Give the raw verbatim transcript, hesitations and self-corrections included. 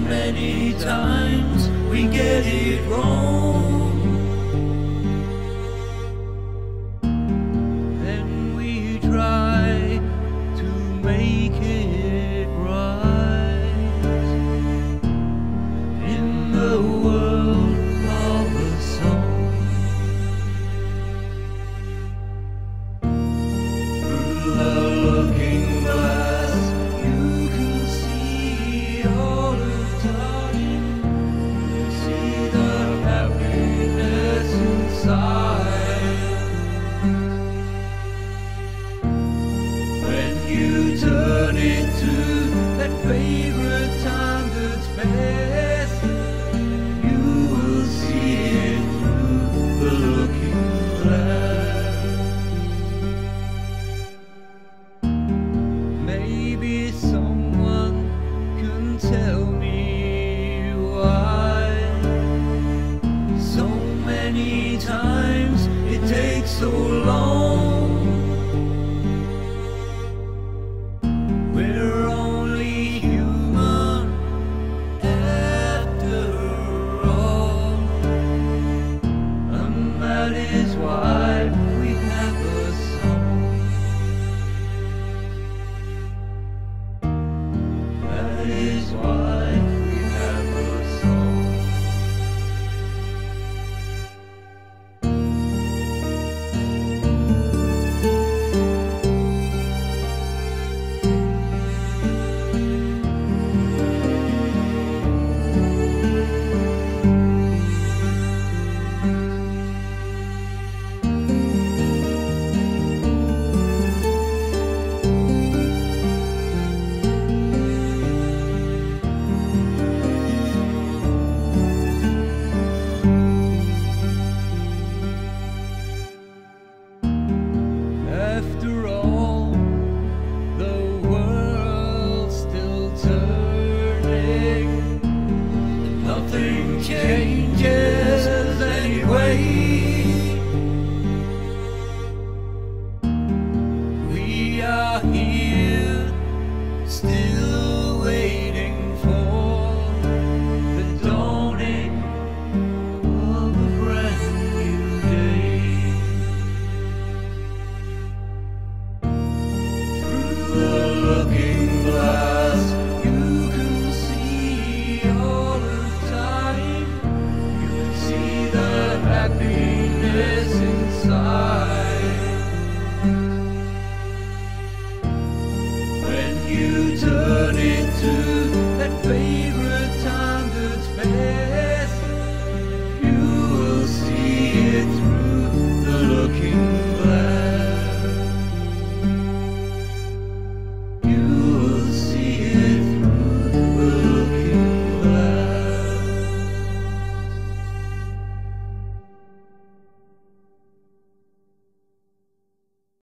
many times we get it wrong. Then we try to make it right in the world of a song. Through the looking glass you can see all of time. You see the happiness inside. When you turn it to that favorite time that's best, you will see it through the looking glass. Maybe someone can tell me why so many times it takes so long. We're only human after all, and that is why we have a song. That is why we have a song. After all, the world's still turning, and nothing changed.